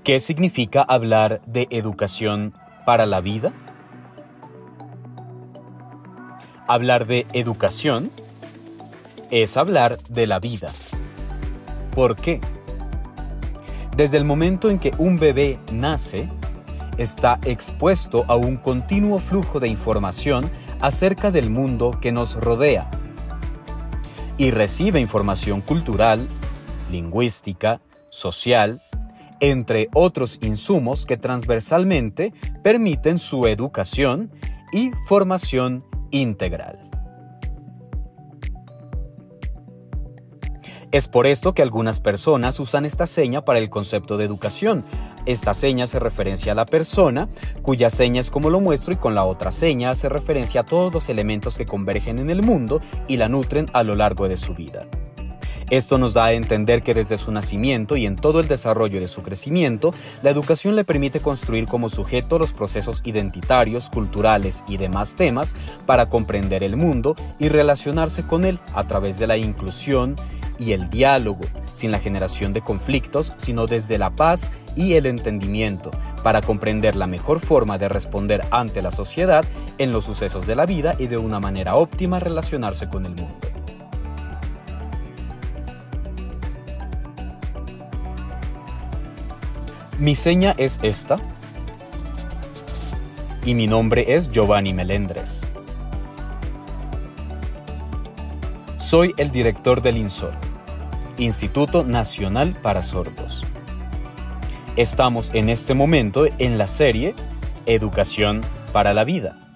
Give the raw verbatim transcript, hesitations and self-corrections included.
¿Qué significa hablar de educación para la vida? Hablar de educación es hablar de la vida. ¿Por qué? Desde el momento en que un bebé nace, está expuesto a un continuo flujo de información acerca del mundo que nos rodea y recibe información cultural, lingüística, social, entre otros insumos que transversalmente permiten su educación y formación integral. Es por esto que algunas personas usan esta seña para el concepto de educación. Esta seña hace referencia a la persona, cuya seña es como lo muestro, y con la otra seña hace referencia a todos los elementos que convergen en el mundo y la nutren a lo largo de su vida. Esto nos da a entender que desde su nacimiento y en todo el desarrollo de su crecimiento, la educación le permite construir como sujeto los procesos identitarios, culturales y demás temas para comprender el mundo y relacionarse con él a través de la inclusión y el diálogo, sin la generación de conflictos, sino desde la paz y el entendimiento, para comprender la mejor forma de responder ante la sociedad en los sucesos de la vida y de una manera óptima relacionarse con el mundo. Mi seña es esta y mi nombre es Giovanni Melendres. Soy el director del INSOR, Instituto Nacional para Sordos. Estamos en este momento en la serie Educación para la Vida.